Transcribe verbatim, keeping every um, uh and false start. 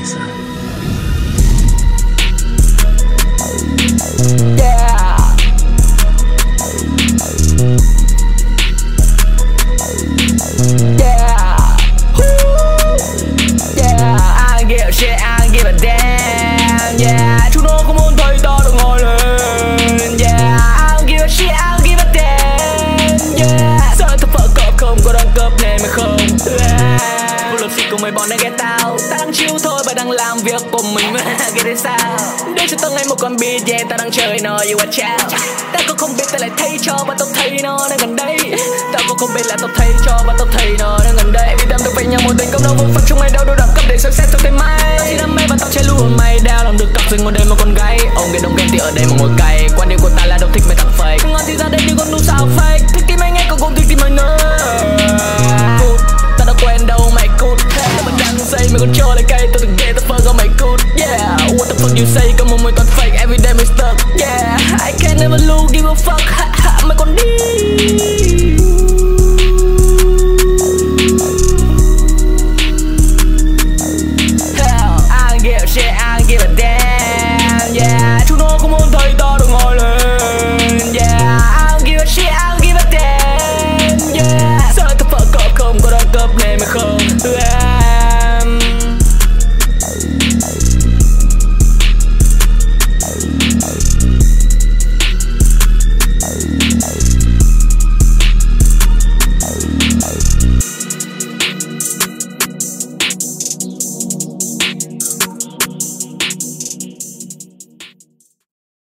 Yeah. Yeah. Yeah. I don't give a shit, I don't give a damn. Yeah. Chúng nó không muốn thấy ta được ngồi lên. Yeah. I don't give a shit, I don't give a damn. Yeah. Sao lại thật vợ cọp không có đẳng cấp nên mày không. Yeah. Vô lập xịt cùng mấy bọn đang ghét tao. Ta đang chill thôi và đang làm việc của mình. Ghét thế sao. Để cho tao ngay một con beat, yeah, ta đang chơi nó you watch out. Ta có không biết ta lại thấy cho và tao thấy nó đang gần đây. Tao có không biết là tao thấy cho và tao thấy nó đang gần đây. Vì đam được về nhau một tình công đâu vô phận chung mày đâu đủ đẳng cấp để soi xét trong tay mày. Tao chỉ đam mê và tao chơi luôn mày đeo làm được cặp rồi ngồi đây một con gái. Ông ghen đông ghen thì ở đây mà ngồi cay. Quan điểm của ta là đâu thích mày thằng fake. Ngon thì ra đây đi con nút